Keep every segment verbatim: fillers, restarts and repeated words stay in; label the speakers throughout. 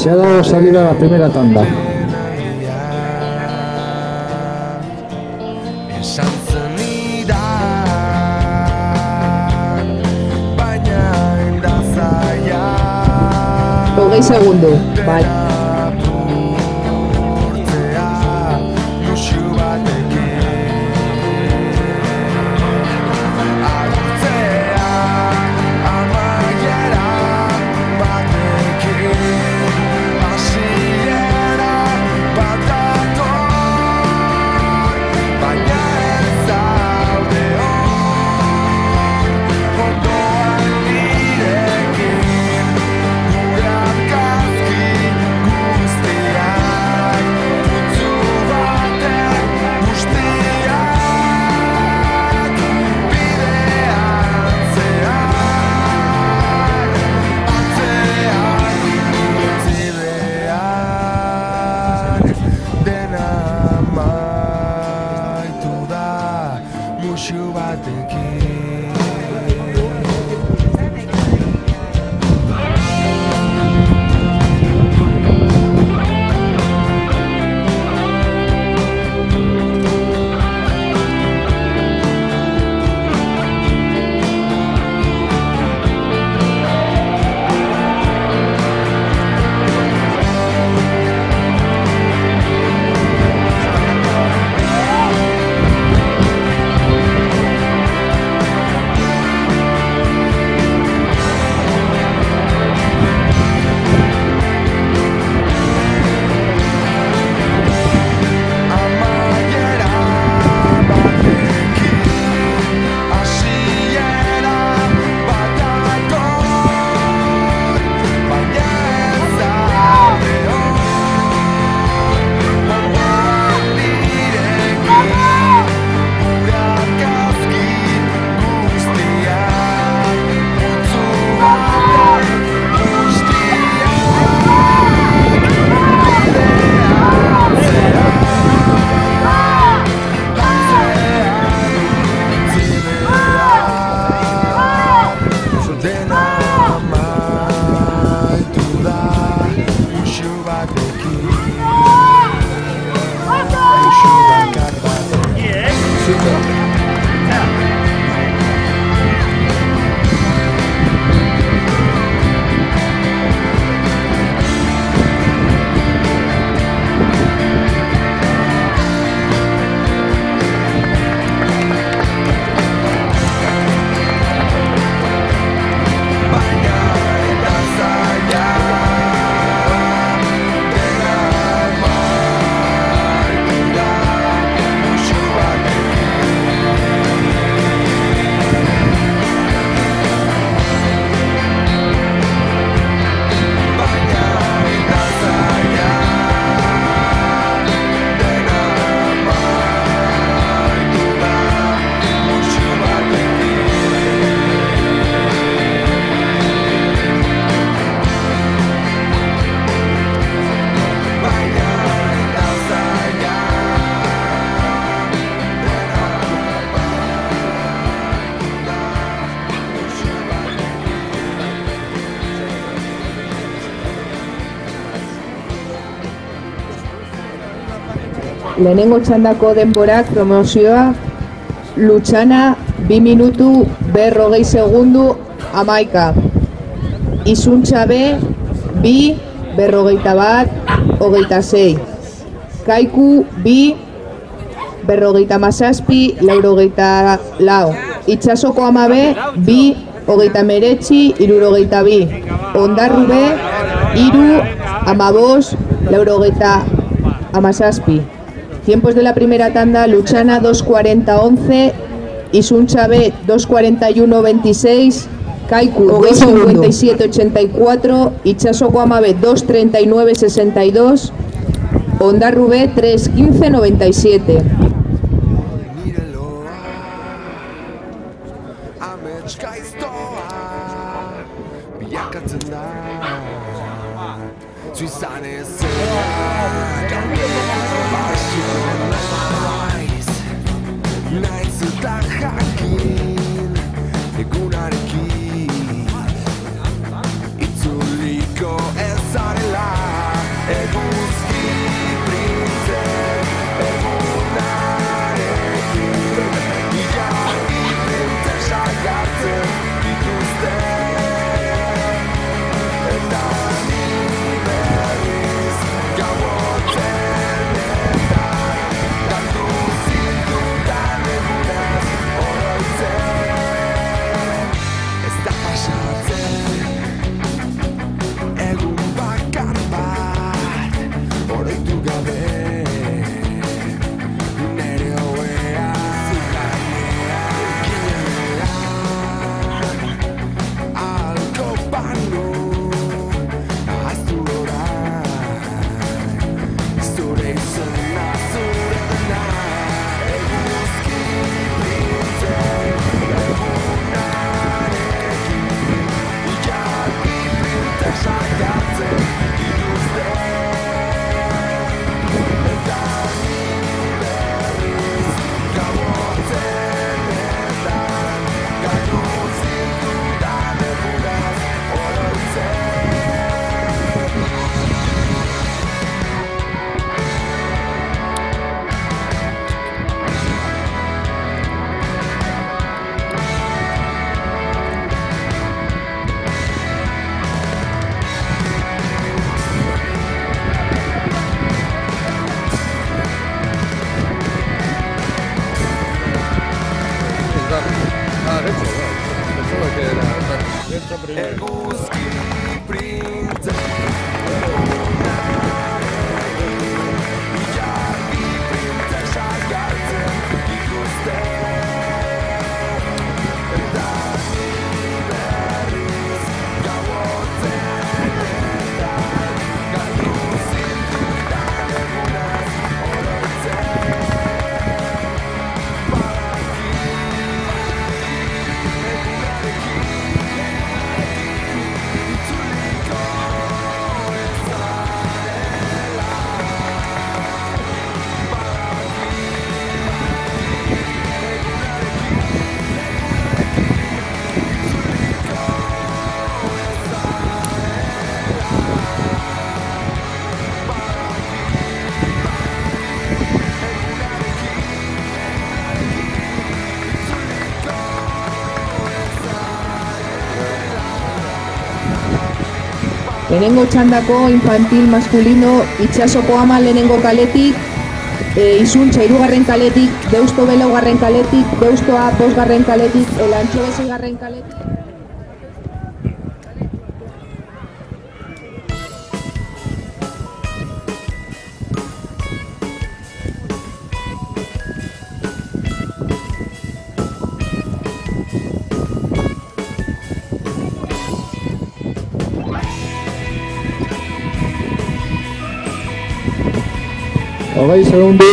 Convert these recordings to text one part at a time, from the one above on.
Speaker 1: Se ha dado salida a la primera tanda.
Speaker 2: Hogei segundo, bai. Lehenengo txandako denborak promozioa Lutxana bi minutu berrogei segundu amaika. Izuntza B bi berrogeita bat hogeita sei. Kaiku bi berrogeita mazazpi laurogeita lau. Itxasoko ama B bi hogeita meretzi irurogeita bi. Ondarru B iru amabos laurogeita amazazpi. Tiempos de la primera tanda: Lutxana dos cuarenta once, Izuntza B dos cuarenta y uno veintiséis, Kaiku dos cincuenta y siete ochenta y cuatro, Itxasoko ama B dos treinta y nueve sesenta y dos, Ondarru B tres quince noventa y siete.
Speaker 3: Itzuliko ez zarela
Speaker 2: Lehenengo txandako infantil maskulino itxasoko ama lehenengo kaletik, e, izuntza hirugarren kaletik, deusto belaugarren kaletik, deustoa bosgarren kaletik, elantxobe seigarren kaletik.
Speaker 1: Hogei segundu.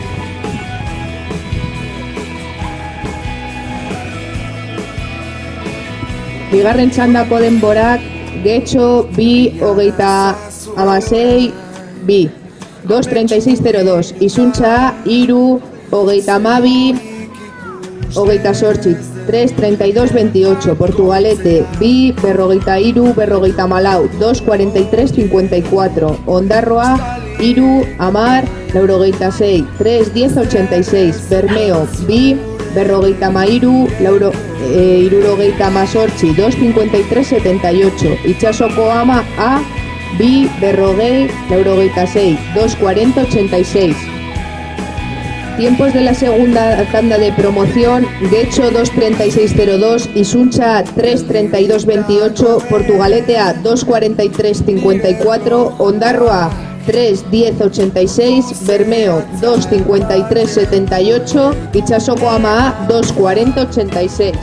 Speaker 2: Bigarren txandako denborak, getxo, bi, hogeita amasei, bi. dos treinta y seis cero dos. Izuntza, iru, hogeita amabi, hogeita sortzi. tres treinta y dos veintiocho. Portugalete, bi, berrogeita iru, berrogeita malau. dos cuarenta y tres cincuenta y cuatro. Ondarroa, iru, amar, laurogeita sei. tres diez ochenta y seis. Bermeo, bi, berrogeita mairu, lauro, e, irurogeita masortzi. dos cincuenta y tres setenta y ocho. Itxasoko ama, a, bi, berrogei, laurogeita sei. dos cuarenta ochenta y seis. Tiempos de la segunda tanda de promoción, Getxo dos treinta y seis cero dos, Isuncha tres treinta y dos veintiocho, Portugalete A dos cuarenta y tres cincuenta y cuatro, Ondarroa tres diez ochenta y seis, Bermeo dos cincuenta y tres setenta y ocho, Itxasoko ama A dos cuarenta ochenta y seis.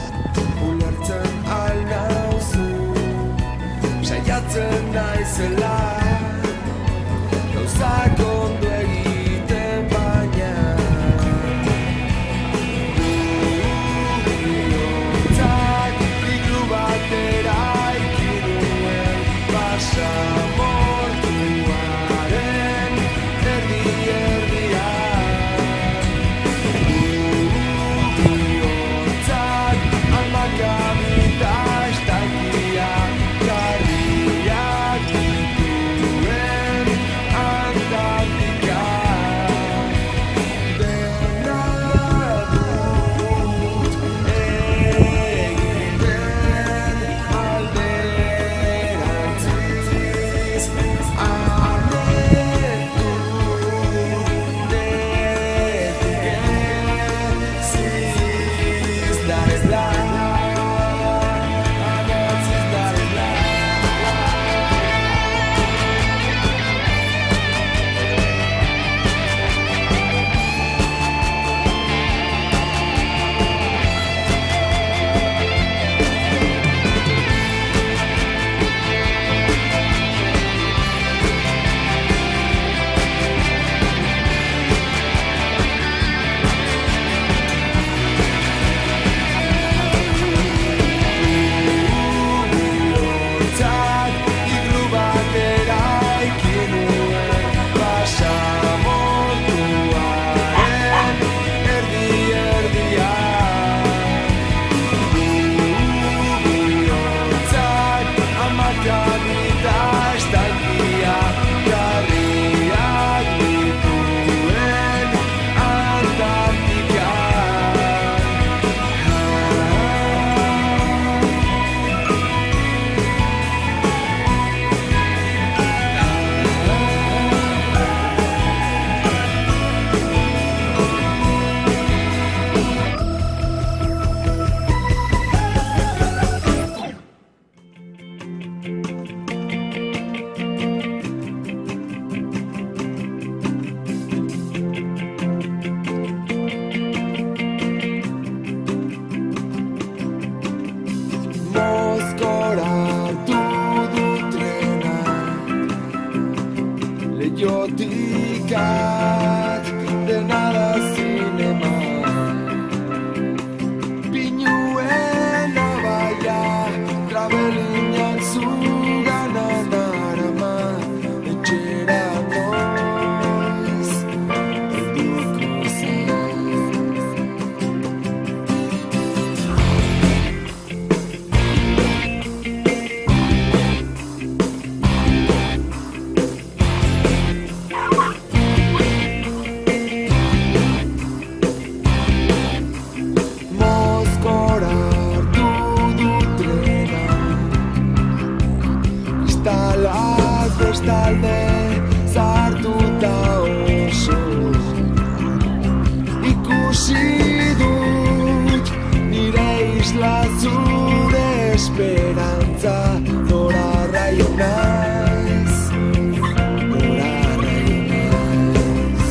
Speaker 3: ikusi dut nire isla zure esperantza nora raio naiz nora raio naiz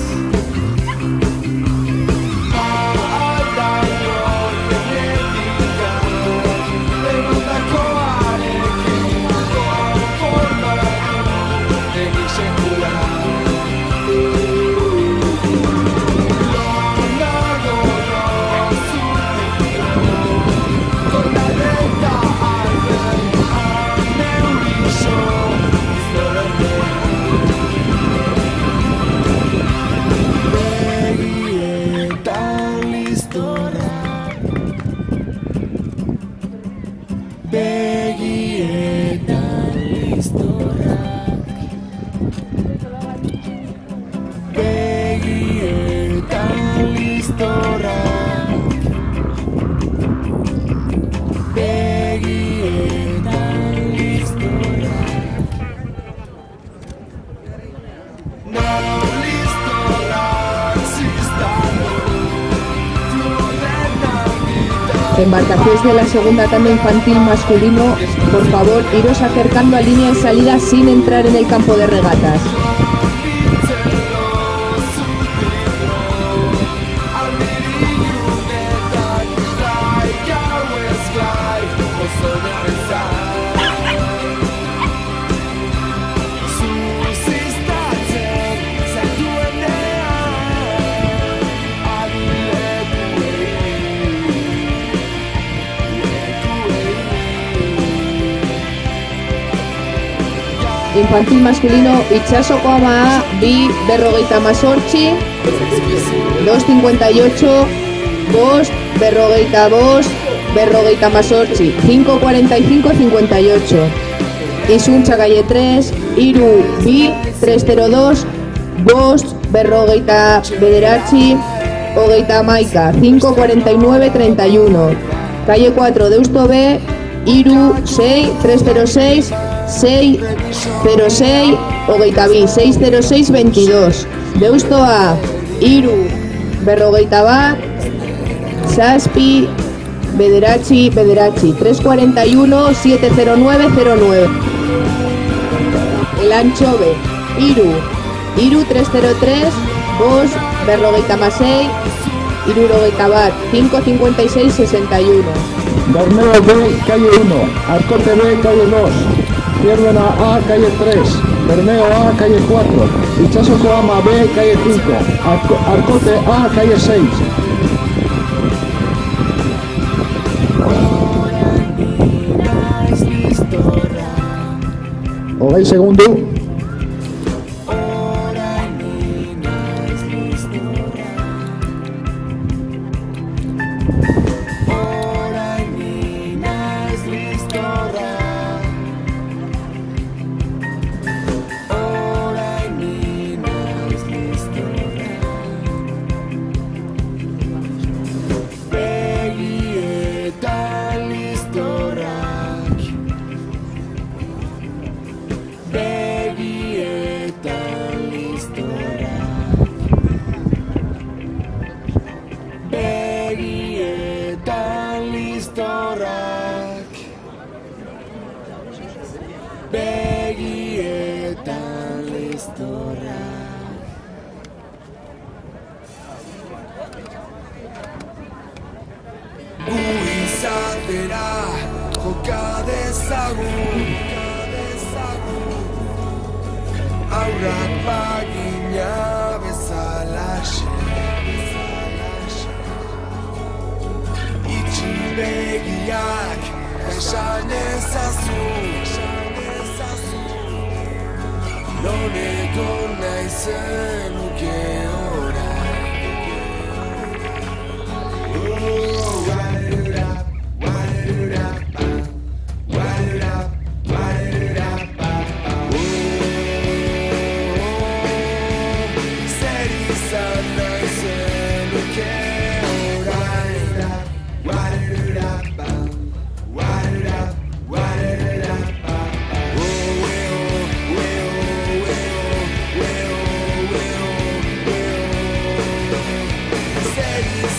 Speaker 3: aldaio genetika emandako arekin konforma egi sekula Begietan listorrak Begietan listorrak Begietan listorrak Nau listorrak ziztanu
Speaker 2: Embarcaciones de la segunda tanda infantil masculino, por favor, iros acercando a línea de salida sin entrar en el campo de regatas. Infantil masculino, Itxasoko ama bi berrogeita mazortzi, dos cincuenta y ocho, bost berrogeita bost, berrogeita mazortzi, cinco cuarenta y cinco cincuenta y ocho. Izuntza calle tres, iru bi, tres cero dos, bost berrogeita bederatzi, hogeita maika, cinco cuarenta y nueve treinta y uno. Calle cuatro, Deusto B, iru sei, tres cero seis, seis cero seis, hogeita bi, seis cero seis veintidós. Deusto A, iru, berrogeita bat, zazpi, bederatzi, bederatzi, tres cuarenta y uno, siete cero nueve cero nueve. El Ancho B, iru, iru tres cero tres, bost, berrogeita masei, iru hogeita bat, cinco cincuenta y seis sesenta y uno.
Speaker 1: Bermeo B, calle uno, Arcote B, calle dos, Ciervena A, calle tres, Bermeo A, calle cuatro, Itxasoko ama B, calle cinco, Arco, Arcote A, calle seis. Hogei segundu.
Speaker 3: Aurrak bagina bezalaxe Itxi begiak esan ezazu Non egon naizen uke orain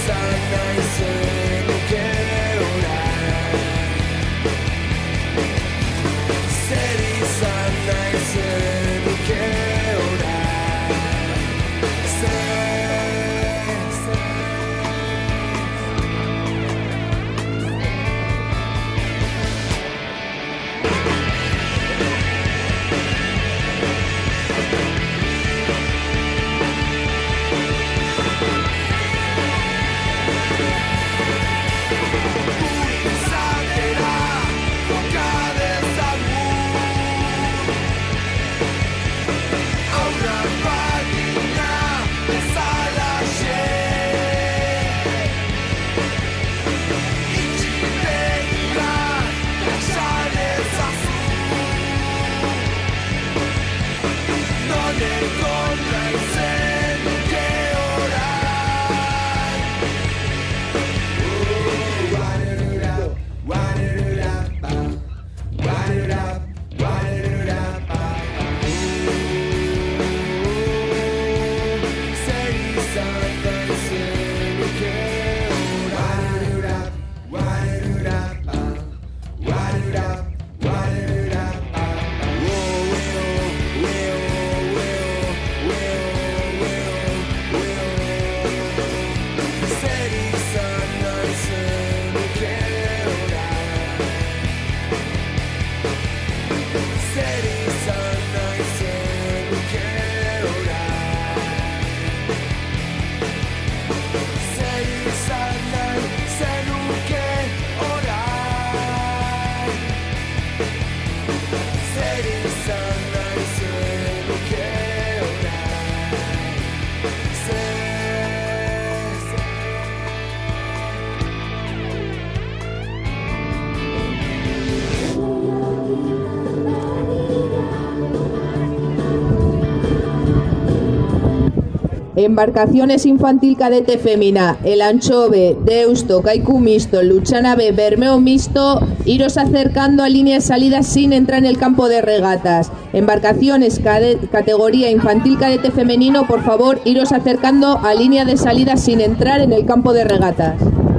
Speaker 3: izan naizen nuke orain. Zer izan naizen nuke orain. Zer, zer.
Speaker 2: Embarcaciones Infantil Cadete Fémina, El Anchove, Deusto, Kaiku Mixto, Luchana B, Bermeo Mixto, iros acercando a línea de salida sin entrar en el campo de regatas. Embarcaciones cadet, categoría Infantil Cadete Femenino, por favor, iros acercando a línea de salida sin entrar en el campo de regatas.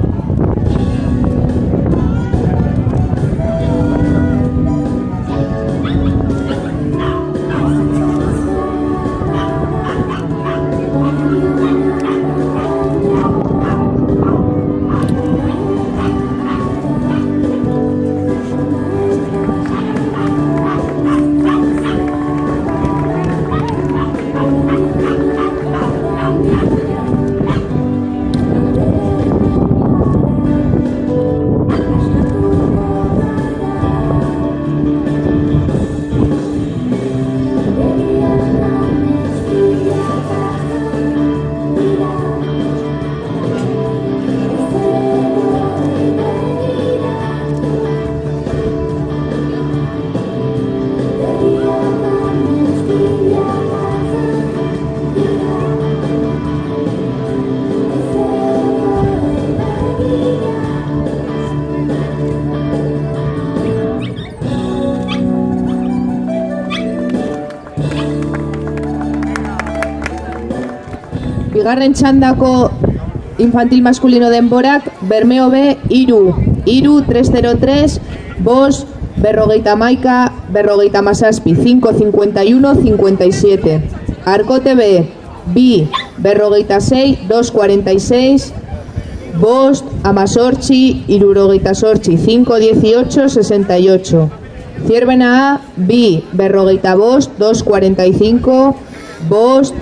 Speaker 2: Bigarren txandako infantil masculino denborak, Bermeo B, Iru, Iru, tres cero tres, Bos, Berrogeita Maika, Berrogeita Masaspi, cinco cincuenta y uno cincuenta y siete. Arcote B, Bi, Berrogeita sei, dos cuarenta y seis, Bost, Amasortzi, Irurogeita Sortzi, cinco dieciocho sesenta y ocho. Ciervena A, Bi, Berrogeita Bost, dos cuarenta y cinco, Bost,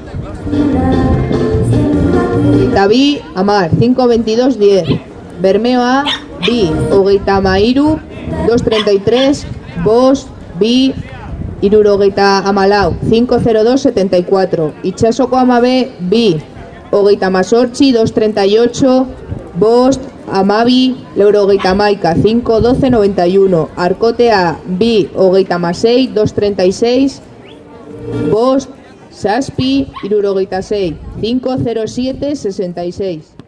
Speaker 2: Tabi, Amar, cinco veintidós diez. Bermeo A, Bi, Ogeita Mairu, dos treinta y tres, Bos, Bi, Irurogeita Amalau, cinco cero dos setenta y cuatro. Itxasoko Ama B, Bi, Ogeita Masortzi, dos treinta y ocho, Bost, Amabi, Leurogeita Maika, cinco doce noventa y uno. Arcote A, Bi, Ogeita Masei, dos treinta y seis, Bost, Saspi, Irurogeita sei, cinco cero siete sesenta y seis.